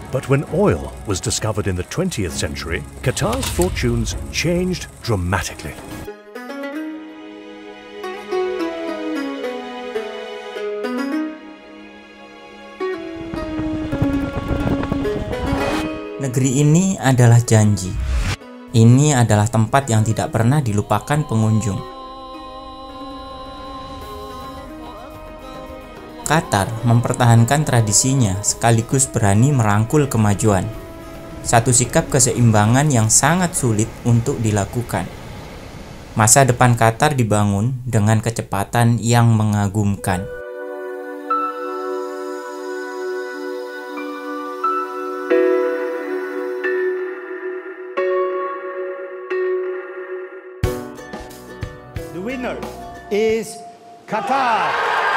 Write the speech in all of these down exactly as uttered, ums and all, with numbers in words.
But when oil was discovered in the twentieth century, Qatar's fortunes changed dramatically. Negeri ini adalah janji. Ini adalah tempat yang tidak pernah dilupakan pengunjung. Qatar mempertahankan tradisinya sekaligus berani merangkul kemajuan. Satu sikap keseimbangan yang sangat sulit untuk dilakukan. Masa depan Qatar dibangun dengan kecepatan yang mengagumkan. The winner is Qatar.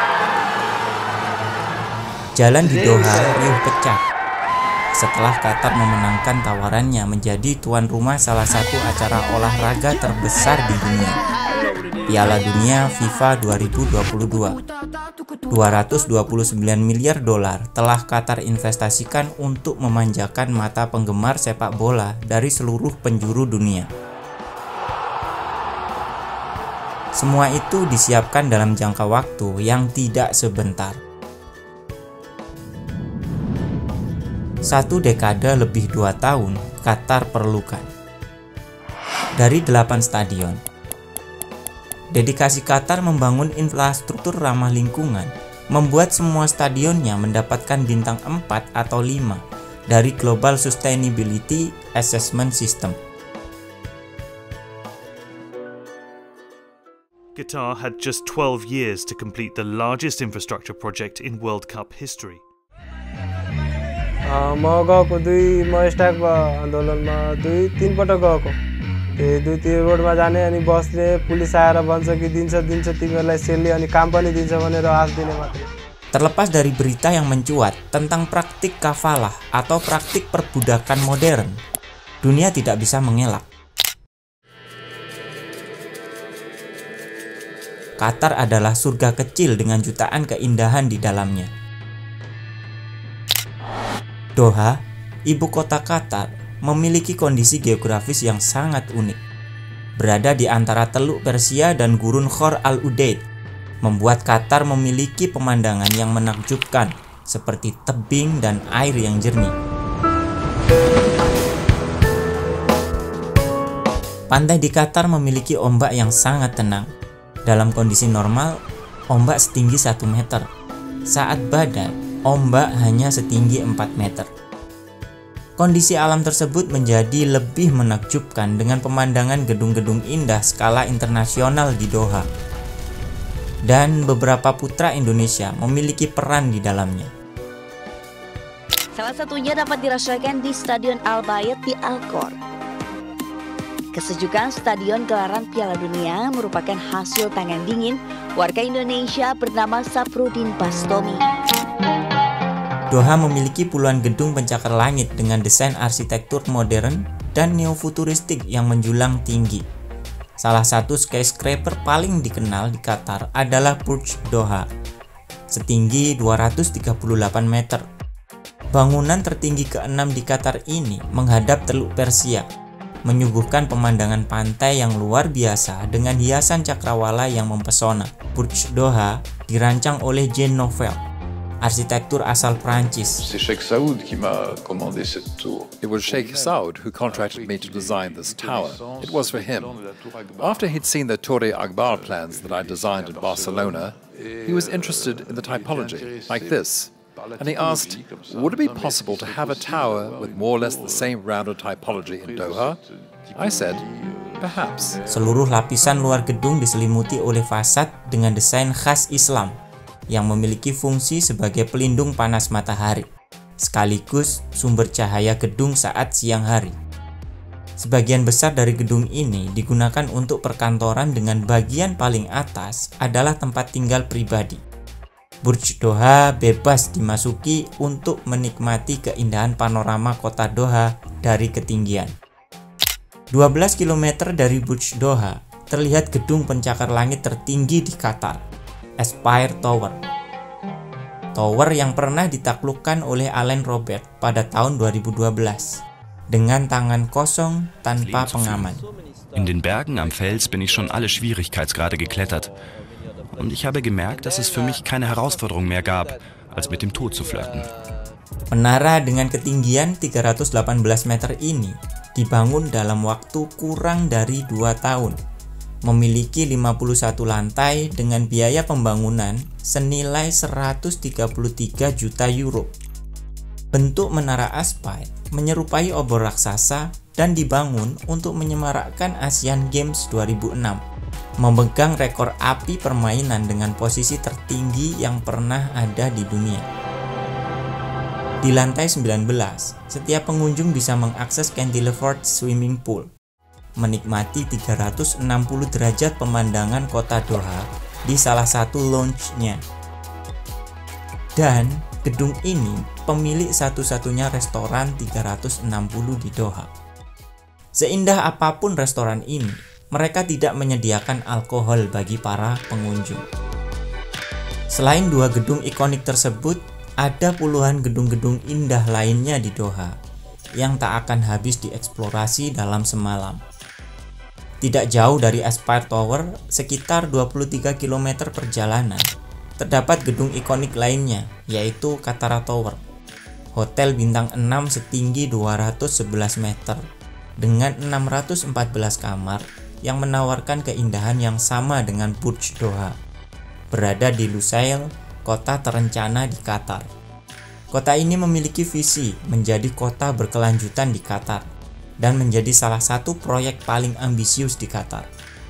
Jalan di Doha riuh pecah setelah Qatar memenangkan tawarannya menjadi tuan rumah salah satu acara olahraga terbesar di dunia, Piala Dunia FIFA dua ribu dua puluh dua. dua ratus dua puluh sembilan miliar dolar telah Qatar investasikan untuk memanjakan mata penggemar sepak bola dari seluruh penjuru dunia. Semua itu disiapkan dalam jangka waktu yang tidak sebentar. Satu dekade lebih dua tahun Qatar perlukan. Dari delapan stadion. Dedikasi Qatar membangun infrastruktur ramah lingkungan, membuat semua stadionnya mendapatkan bintang empat atau lima dari Global Sustainability Assessment System. Qatar had just twelve years to complete the largest infrastructure project in World Cup history. म गएको दुई म स्टाक आन्दोलनमा दुई तीन पटक गएको त्यो दुई तीन रोडमा जाने अनि बसले पुलिस आएर भन्छ कि दिन्छ दिन्छ तिमीहरूलाई सेलले अनि काम पनि दिन्छ भनेर आश दिने मात्रै. Terlepas dari berita yang mencuat tentang praktik kafalah atau praktik perbudakan modern, dunia tidak bisa mengelak. Qatar adalah surga kecil dengan jutaan keindahan di dalamnya. Doha, ibu kota Qatar, memiliki kondisi geografis yang sangat unik. Berada di antara Teluk Persia dan Gurun Khor Al-Udeid, membuat Qatar memiliki pemandangan yang menakjubkan, seperti tebing dan air yang jernih. Pantai di Qatar memiliki ombak yang sangat tenang. Dalam kondisi normal, ombak setinggi satu meter. Saat badai, ombak hanya setinggi empat meter. Kondisi alam tersebut menjadi lebih menakjubkan dengan pemandangan gedung-gedung indah skala internasional di Doha. Dan beberapa putra Indonesia memiliki peran di dalamnya. Salah satunya dapat dirasakan di Stadion Al Bayt di Al-Khor. Kesejukan Stadion gelaran Piala Dunia merupakan hasil tangan dingin warga Indonesia bernama Safrudin Bastomi. Doha memiliki puluhan gedung pencakar langit dengan desain arsitektur modern dan neofuturistik yang menjulang tinggi. Salah satu skyscraper paling dikenal di Qatar adalah Burj Doha, setinggi dua ratus tiga puluh delapan meter. Bangunan tertinggi keenam di Qatar ini menghadap Teluk Persia, menyuguhkan pemandangan pantai yang luar biasa dengan hiasan cakrawala yang mempesona. Burj Doha dirancang oleh Jean Nouvel, arsitektur asal Prancis. C'est Sheikh Saoud qui m'a commandé cette tour. It was Sheikh Saoud who contracted me to design this tower. It was for him. After he'd seen the Torre Akbar plans that I designed in Barcelona, he was interested in the typology, like this. And he asked, would it be possible to have a tower with more or less the same rounded typology in Doha? I said, perhaps. Seluruh lapisan luar gedung diselimuti oleh fasad dengan desain khas Islam yang memiliki fungsi sebagai pelindung panas matahari, sekaligus sumber cahaya gedung saat siang hari. Sebagian besar dari gedung ini digunakan untuk perkantoran dengan bagian paling atas adalah tempat tinggal pribadi. Burj Doha bebas dimasuki untuk menikmati keindahan panorama kota Doha dari ketinggian. dua belas kilometer dari Burj Doha terlihat gedung pencakar langit tertinggi di Qatar, Aspire Tower. tower yang pernah ditaklukkan oleh Alain Robert pada tahun dua ribu dua belas dengan tangan kosong tanpa pengaman. In den Bergen am Fels bin ich schon alle Schwierigkeitsgrade geklettert. Und ich habe gemerkt, dass es für mich keine Herausforderung mehr gab, als mit dem Tod zu flirten. Menara dengan ketinggian tiga ratus delapan belas meter ini dibangun dalam waktu kurang dari dua tahun. Memiliki lima puluh satu lantai dengan biaya pembangunan senilai seratus tiga puluh tiga juta euro. Bentuk menara Aspire menyerupai obor raksasa dan dibangun untuk menyemarakkan Asian Games dua ribu enam. Memegang rekor api permainan dengan posisi tertinggi yang pernah ada di dunia. Di lantai sembilan belas, setiap pengunjung bisa mengakses cantilevered swimming pool, menikmati tiga ratus enam puluh derajat pemandangan kota Doha di salah satu lounge-nya. Dan gedung ini pemilik satu-satunya restoran tiga ratus enam puluh di Doha. Seindah apapun restoran ini, mereka tidak menyediakan alkohol bagi para pengunjung. Selain dua gedung ikonik tersebut, ada puluhan gedung-gedung indah lainnya di Doha yang tak akan habis dieksplorasi dalam semalam. Tidak jauh dari Aspire Tower, sekitar dua puluh tiga kilometer perjalanan, terdapat gedung ikonik lainnya, yaitu Katara Tower, hotel bintang enam setinggi dua ratus sebelas meter dengan enam ratus empat belas kamar yang menawarkan keindahan yang sama dengan Burj Doha, berada di Lusail, kota terencana di Qatar. Kota ini memiliki visi menjadi kota berkelanjutan di Qatar dan menjadi salah satu proyek paling ambisius di Qatar.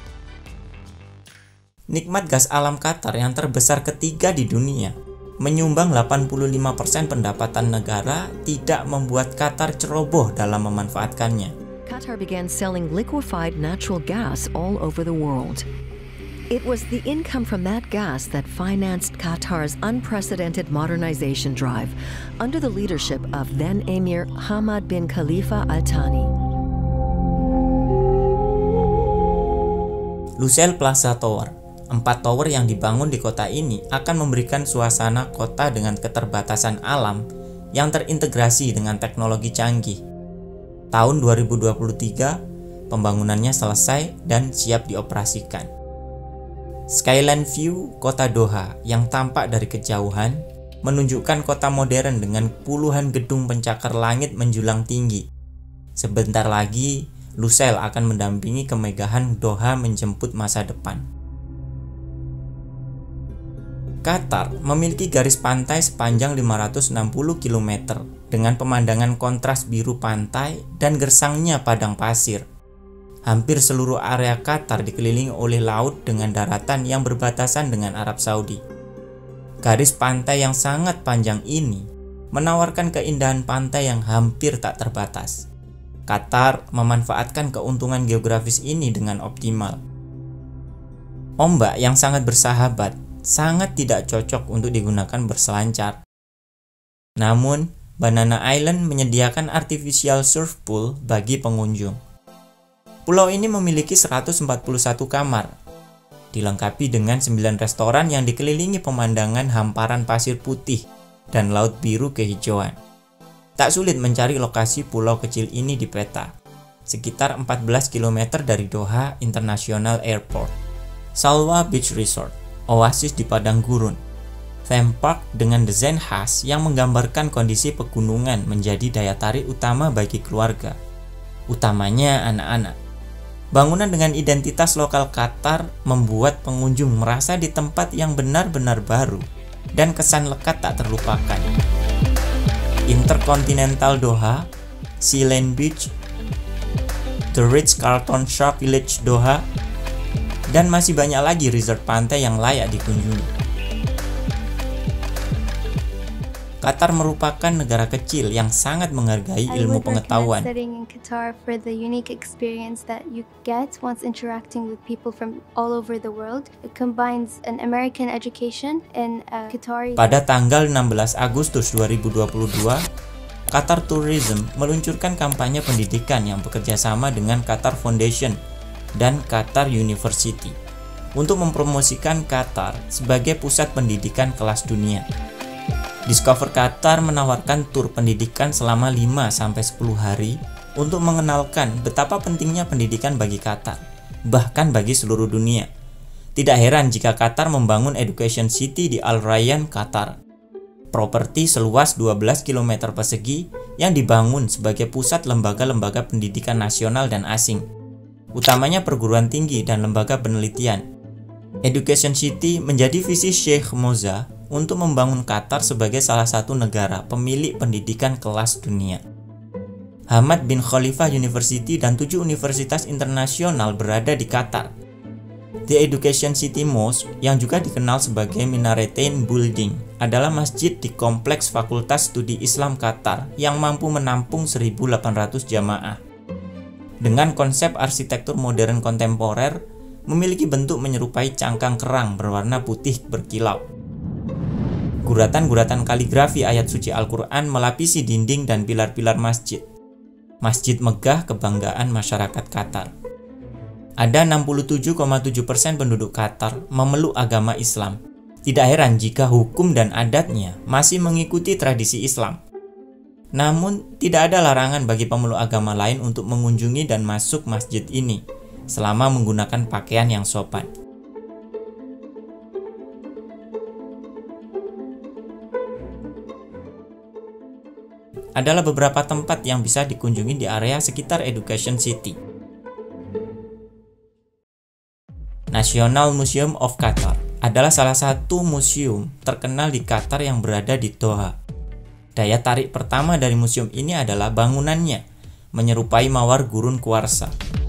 Nikmat gas alam Qatar yang terbesar ketiga di dunia, menyumbang delapan puluh lima persen pendapatan negara, tidak membuat Qatar ceroboh dalam memanfaatkannya. Qatar began selling liquefied natural gas all over the world. It was the income from that gas that financed Qatar's unprecedented modernization drive under the leadership of then Emir Hamad bin Khalifa Al Thani. Lusail Plaza Tower, empat tower yang dibangun di kota ini akan memberikan suasana kota dengan keterbatasan alam yang terintegrasi dengan teknologi canggih. Tahun dua ribu dua puluh tiga, pembangunannya selesai dan siap dioperasikan. Skyline view kota Doha yang tampak dari kejauhan menunjukkan kota modern dengan puluhan gedung pencakar langit menjulang tinggi. Sebentar lagi, Lusail akan mendampingi kemegahan Doha menjemput masa depan. Qatar memiliki garis pantai sepanjang lima ratus enam puluh kilometer dengan pemandangan kontras biru pantai dan gersangnya padang pasir. Hampir seluruh area Qatar dikelilingi oleh laut dengan daratan yang berbatasan dengan Arab Saudi. Garis pantai yang sangat panjang ini menawarkan keindahan pantai yang hampir tak terbatas. Qatar memanfaatkan keuntungan geografis ini dengan optimal. Ombak yang sangat bersahabat sangat tidak cocok untuk digunakan berselancar. Namun, Banana Island menyediakan artificial surf pool bagi pengunjung. Pulau ini memiliki seratus empat puluh satu kamar, dilengkapi dengan sembilan restoran yang dikelilingi pemandangan hamparan pasir putih dan laut biru kehijauan. Tak sulit mencari lokasi pulau kecil ini di peta, sekitar empat belas kilometer dari Doha International Airport. Salwa Beach Resort, oasis di padang gurun. Theme park dengan desain khas yang menggambarkan kondisi pegunungan menjadi daya tarik utama bagi keluarga, utamanya anak-anak. Bangunan dengan identitas lokal Qatar membuat pengunjung merasa di tempat yang benar-benar baru dan kesan lekat tak terlupakan. Intercontinental Doha, Sea Lane Beach, The Ritz-Carlton Shark Village Doha, dan masih banyak lagi resort pantai yang layak dikunjungi. Qatar merupakan negara kecil yang sangat menghargai ilmu pengetahuan. Studying in Qatar for the unique experience that you get once interacting with people from all over the world. It combines an American education and a Qatari. Pada tanggal enam belas Agustus dua ribu dua puluh dua, Qatar Tourism meluncurkan kampanye pendidikan yang bekerja sama dengan Qatar Foundation dan Qatar University untuk mempromosikan Qatar sebagai pusat pendidikan kelas dunia. Discover Qatar menawarkan tur pendidikan selama lima sampai sepuluh hari untuk mengenalkan betapa pentingnya pendidikan bagi Qatar, bahkan bagi seluruh dunia. Tidak heran jika Qatar membangun Education City di Al Rayyan, Qatar. Properti seluas dua belas kilometer persegi yang dibangun sebagai pusat lembaga-lembaga pendidikan nasional dan asing, utamanya perguruan tinggi dan lembaga penelitian. Education City menjadi visi Sheikh Moza untuk membangun Qatar sebagai salah satu negara pemilik pendidikan kelas dunia. Hamad bin Khalifa University dan tujuh universitas internasional berada di Qatar. The Education City Mosque, yang juga dikenal sebagai Minaretain Building, adalah masjid di kompleks Fakultas Studi Islam Qatar yang mampu menampung seribu delapan ratus jamaah. Dengan konsep arsitektur modern kontemporer, memiliki bentuk menyerupai cangkang kerang berwarna putih berkilau. Guratan-guratan kaligrafi ayat suci Al-Quran melapisi dinding dan pilar-pilar masjid. Masjid megah kebanggaan masyarakat Qatar. Ada enam puluh tujuh koma tujuh persen penduduk Qatar memeluk agama Islam. Tidak heran jika hukum dan adatnya masih mengikuti tradisi Islam. Namun, tidak ada larangan bagi pemeluk agama lain untuk mengunjungi dan masuk masjid ini selama menggunakan pakaian yang sopan. Adalah beberapa tempat yang bisa dikunjungi di area sekitar Education City. National Museum of Qatar adalah salah satu museum terkenal di Qatar yang berada di Doha. Daya tarik pertama dari museum ini adalah bangunannya, menyerupai mawar gurun kuarsa.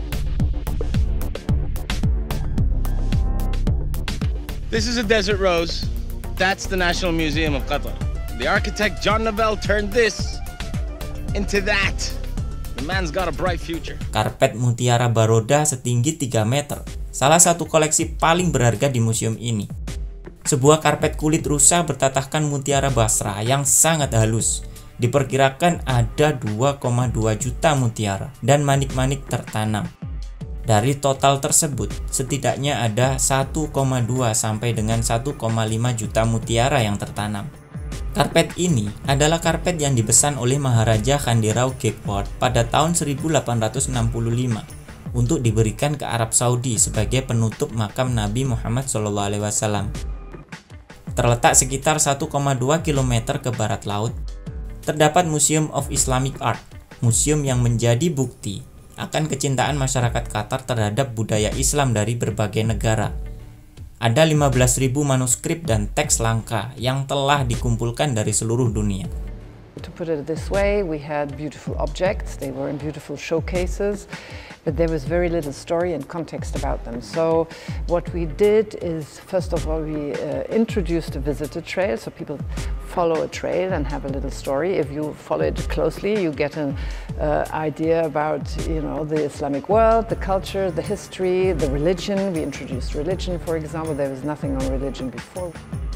This is a desert rose. That's the National Museum of Qatar. The architect John Novell turned this into that. The man's got a bright future. Karpet mutiara baroda setinggi tiga meter, salah satu koleksi paling berharga di museum ini. Sebuah karpet kulit rusa bertatahkan mutiara Basra yang sangat halus. Diperkirakan ada dua koma dua juta mutiara dan manik-manik tertanam. Dari total tersebut, setidaknya ada satu koma dua sampai dengan satu koma lima juta mutiara yang tertanam. Karpet ini adalah karpet yang dipesan oleh Maharaja Khanderau Gaekwar pada tahun seribu delapan ratus enam puluh lima untuk diberikan ke Arab Saudi sebagai penutup makam Nabi Muhammad shallallahu alaihi wasallam. Terletak sekitar satu koma dua kilometer ke barat laut, terdapat Museum of Islamic Art, museum yang menjadi bukti akan kecintaan masyarakat Qatar terhadap budaya Islam dari berbagai negara. Ada lima belas ribu manuskrip dan teks langka yang telah dikumpulkan dari seluruh dunia. To put it this way, we had beautiful objects, they were in beautiful showcases, but there was very little story and context about them. So what we did is, first of all, we uh, introduced a visitor trail, so people follow a trail and have a little story. If you follow it closely, you get an uh, idea about, you know, the Islamic world, the culture, the history, the religion. We introduced religion, for example. There was nothing on religion before.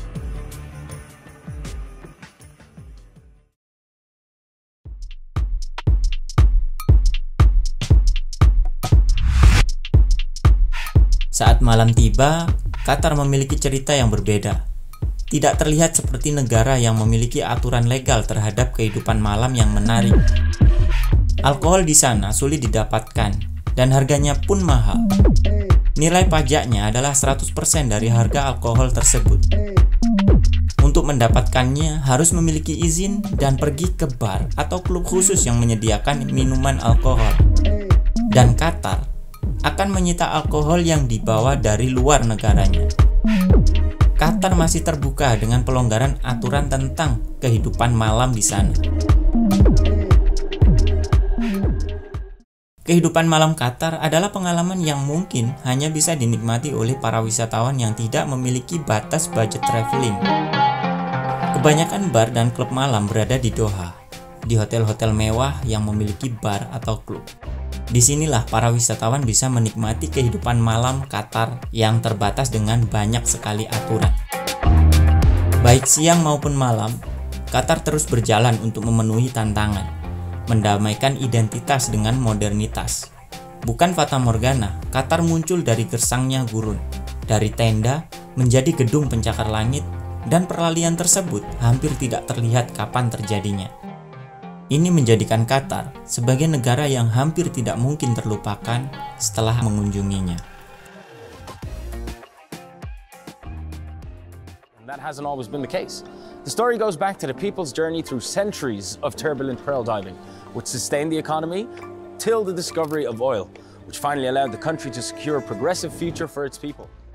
Saat malam tiba, Qatar memiliki cerita yang berbeda. Tidak terlihat seperti negara yang memiliki aturan legal terhadap kehidupan malam yang menarik. Alkohol di sana sulit didapatkan dan harganya pun mahal. Nilai pajaknya adalah seratus persen dari harga alkohol tersebut. Untuk mendapatkannya harus memiliki izin dan pergi ke bar atau klub khusus yang menyediakan minuman alkohol. Dan Qatar akan menyita alkohol yang dibawa dari luar negaranya. Qatar masih terbuka dengan pelonggaran aturan tentang kehidupan malam di sana. Kehidupan malam Qatar adalah pengalaman yang mungkin hanya bisa dinikmati oleh para wisatawan yang tidak memiliki batas budget traveling. Kebanyakan bar dan klub malam berada di Doha, di hotel-hotel mewah yang memiliki bar atau klub. Disinilah para wisatawan bisa menikmati kehidupan malam Qatar yang terbatas dengan banyak sekali aturan. Baik siang maupun malam, Qatar terus berjalan untuk memenuhi tantangan, mendamaikan identitas dengan modernitas. Bukan fata morgana, Qatar muncul dari gersangnya gurun, dari tenda menjadi gedung pencakar langit, dan peralihan tersebut hampir tidak terlihat kapan terjadinya. Ini menjadikan Qatar sebagai negara yang hampir tidak mungkin terlupakan setelah mengunjunginya. That hasn't always been the case. The story goes back to the people's journey through centuries of turbulent pearl diving, which sustained the economy till the discovery of oil, which finally allowed the country to secure a progressive future for its people.